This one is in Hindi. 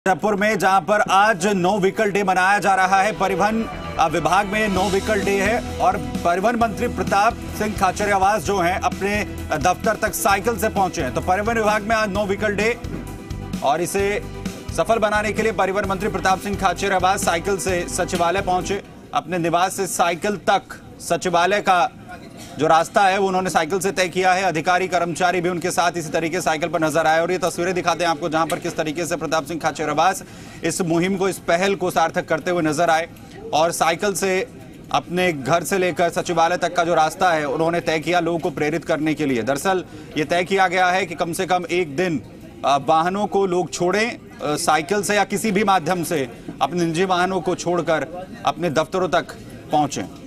जयपुर में जहां पर आज नो व्हीकल डे मनाया जा रहा है। परिवहन विभाग में नो व्हीकल डे है और परिवहन मंत्री प्रताप सिंह खाचरियावास जो हैं अपने दफ्तर तक साइकिल से पहुंचे हैं। तो परिवहन विभाग में आज नो व्हीकल डे और इसे सफल बनाने के लिए परिवहन मंत्री प्रताप सिंह खाचरियावास साइकिल से सचिवालय पहुंचे। अपने निवास से साइकिल तक सचिवालय का जो रास्ता है वो उन्होंने साइकिल से तय किया है। अधिकारी कर्मचारी भी उनके साथ इसी तरीके साइकिल पर नजर आए और ये तस्वीरें दिखाते हैं आपको जहां पर किस तरीके से प्रताप सिंह खाचरियावास इस मुहिम को, इस पहल को सार्थक करते हुए नजर आए और साइकिल से अपने घर से लेकर सचिवालय तक का जो रास्ता है उन्होंने तय किया लोगों को प्रेरित करने के लिए। दरअसल ये तय किया गया है कि कम से कम एक दिन वाहनों को लोग छोड़ें साइकिल से या किसी भी माध्यम से अपने निजी वाहनों को छोड़कर अपने दफ्तरों तक पहुंचें।